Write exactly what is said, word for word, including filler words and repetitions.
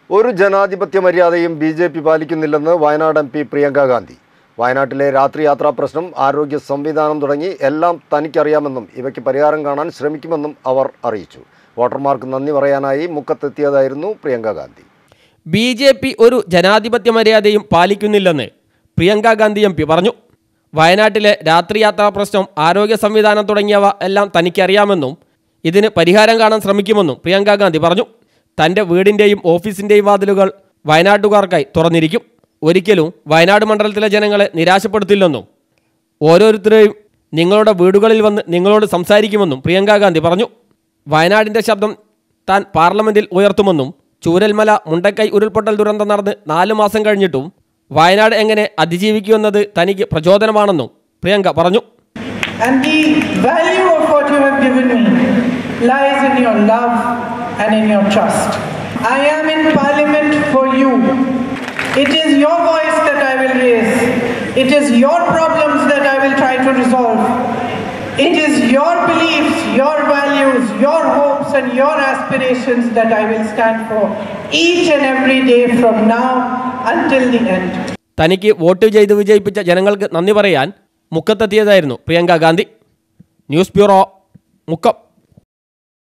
ഒരു ജനാധിപത്യ മര്യാദയും ബി ജെ പി പാലിക്കുന്നില്ലെന്ന് വയനാട് എം പി പ്രിയങ്ക ഗാന്ധി. വയനാട്ടിലെ രാത്രി യാത്രാ പ്രശ്നം, ആരോഗ്യ സംവിധാനം തുടങ്ങി എല്ലാം തനിക്കറിയാമെന്നും ഇവയ്ക്ക് പരിഹാരം കാണാൻ ശ്രമിക്കുമെന്നും അവർ അറിയിച്ചു. വോട്ടർമാർക്ക് നന്ദി പറയാനായി മുക്കത്തെത്തിയതായിരുന്നു Priyanka Gandhi. B J P ഒരു ജനാധിപത്യ മര്യാദയും പാലിക്കുന്നില്ലെന്ന് പ്രിയങ്ക ഗാന്ധി എം പി പറഞ്ഞു. വയനാട്ടിലെ രാത്രി യാത്രാ പ്രശ്നം, ആരോഗ്യ സംവിധാനം തുടങ്ങിയവ എല്ലാം തനിക്കറിയാമെന്നും ഇതിന് പരിഹാരം കാണാൻ ശ്രമിക്കുമെന്നും പ്രിയങ്ക ഗാന്ധി പറഞ്ഞു. തൻ്റെ വീടിൻ്റെയും ഓഫീസിൻ്റെയും വാതിലുകൾ വയനാട്ടുകാർക്കായി തുറന്നിരിക്കും. ഒരിക്കലും വയനാട് മണ്ഡലത്തിലെ ജനങ്ങളെ നിരാശപ്പെടുത്തില്ലെന്നും ഓരോരുത്തരെയും നിങ്ങളുടെ വീടുകളിൽ വന്ന് നിങ്ങളോട് സംസാരിക്കുമെന്നും പ്രിയങ്ക ഗാന്ധി പറഞ്ഞു. വയനാടിൻ്റെ ശബ്ദം താൻ പാർലമെൻറ്റിൽ ഉയർത്തുമെന്നും ചൂരൽമല മുണ്ടക്കൈ ഉരുൾപൊട്ടൽ ദുരന്തം നടന്ന് നാലു മാസം കഴിഞ്ഞിട്ടും വയനാട് എങ്ങനെ അതിജീവിക്കുമെന്നത് തനിക്ക് പ്രചോദനമാണെന്നും പ്രിയങ്ക പറഞ്ഞു. And the value of what you have given me lies in your love and in your trust. I am in Parliament for you. It is your voice that I will raise. It is your problems that I will try to resolve. It is your beliefs, your values, your hopes and your aspirations that I will stand for each and every day from now until the end. തനിക്ക് vote ചെയ്ത് വിജയിപ്പിച്ച ജനങ്ങൾക്ക് നന്ദി പറയാൻ മുക്കത്തെത്തിയതായിരുന്നു Priyanka Gandhi. News bureau, Mukkam.